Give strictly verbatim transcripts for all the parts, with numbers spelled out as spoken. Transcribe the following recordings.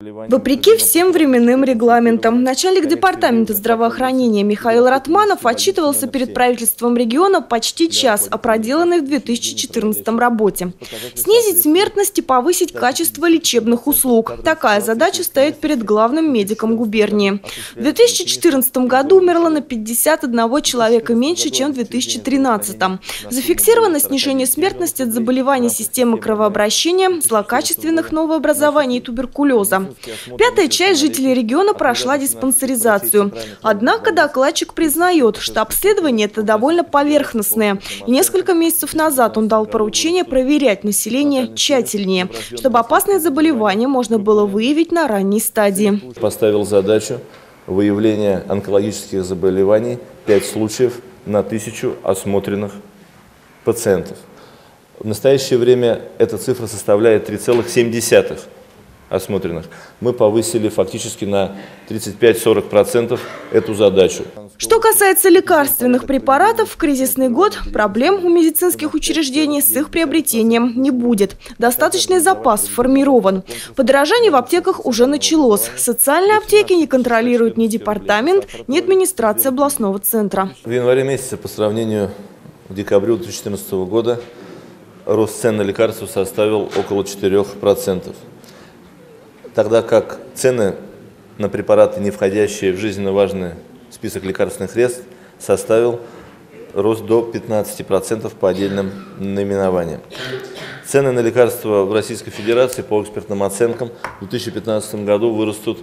Вопреки всем временным регламентам, начальник департамента здравоохранения Михаил Ратманов отчитывался перед правительством региона почти час о проделанной в две тысячи четырнадцатом работе. Снизить смертность и повысить качество лечебных услуг. Такая задача стоит перед главным медиком губернии. В две тысячи четырнадцатом году умерло на пятьдесят одного человека меньше, чем в две тысячи тринадцатом. Зафиксировано снижение смертности от заболеваний системы кровообращения, злокачественных новообразований и туберкулеза. Пятая часть жителей региона прошла диспансеризацию. Однако докладчик признает, что обследование это довольно поверхностное. И несколько месяцев назад он дал поручение проверять население тщательнее, чтобы опасные заболевания можно было выявить на ранней стадии. Поставил задачу выявления онкологических заболеваний пять случаев на тысячу осмотренных пациентов. В настоящее время эта цифра составляет три целых семь десятых осмотренных. Мы повысили фактически на тридцать пять — сорок процентов эту задачу. Что касается лекарственных препаратов, в кризисный год проблем у медицинских учреждений с их приобретением не будет. Достаточный запас сформирован. Подорожание в аптеках уже началось. Социальные аптеки не контролируют ни департамент, ни администрация областного центра. В январе месяце по сравнению к декабрю две тысячи четырнадцатого года рост цен на лекарства составил около четырёх процентов. Тогда как цены на препараты, не входящие в жизненно важный список лекарственных средств, составил рост до пятнадцати процентов по отдельным наименованиям. Цены на лекарства в Российской Федерации по экспертным оценкам в две тысячи пятнадцатом году вырастут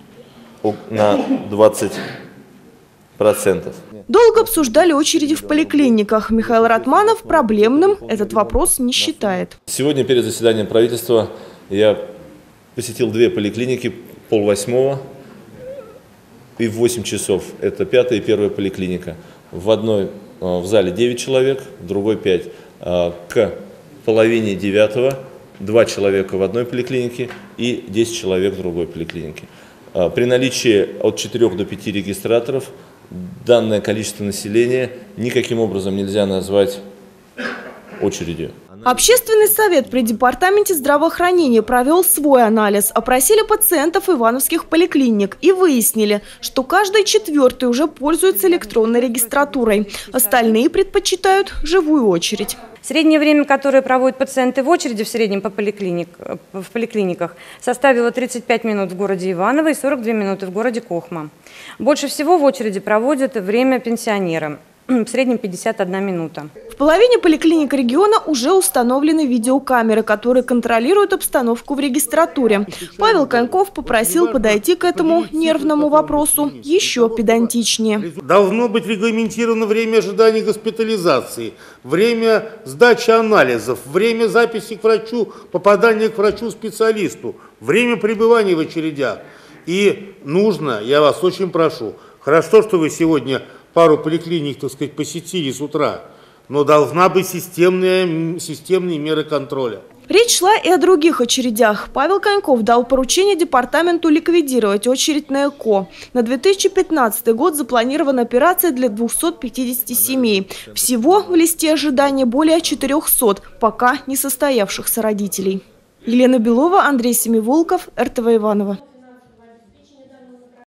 на двадцать процентов. Долго обсуждали очереди в поликлиниках. Михаил Ратманов проблемным этот вопрос не считает. Сегодня перед заседанием правительства я посетил две поликлиники, полвосьмого и в восемь часов. Это пятая и первая поликлиника. В одной в зале девять человек, в другой пять. К половине девятого два человека в одной поликлинике и десять человек в другой поликлинике. При наличии от четырёх до пяти регистраторов данное количество населения никаким образом нельзя назвать очередью. Общественный совет при департаменте здравоохранения провел свой анализ. Опросили пациентов ивановских поликлиник и выяснили, что каждый четвертый уже пользуется электронной регистратурой. Остальные предпочитают живую очередь. Среднее время, которое проводят пациенты в очереди в среднем по поликлиник, в поликлиниках, составило тридцать пять минут в городе Иваново и сорок две минуты в городе Кохма. Больше всего в очереди проводят время пенсионеры. В среднем пятьдесят одна минута. В половине поликлиник региона уже установлены видеокамеры, которые контролируют обстановку в регистратуре. Павел Коньков попросил подойти к этому нервному вопросу еще педантичнее. Должно быть регламентировано время ожидания госпитализации, время сдачи анализов, время записи к врачу, попадания к врачу-специалисту, время пребывания в очередях. И нужно, я вас очень прошу, хорошо, что вы сегодня пару поликлиник, так сказать, посетили с утра, но должна быть системная, системные меры контроля. Речь шла и о других очередях. Павел Коньков дал поручение департаменту ликвидировать очередь на ЭКО. На две тысячи пятнадцатый год запланирована операция для двухсот пятидесяти семей. Всего в листе ожидания более четырёхсот пока не состоявшихся родителей. Елена Белова, Андрей Семиволков, эр тэ вэ Иваново.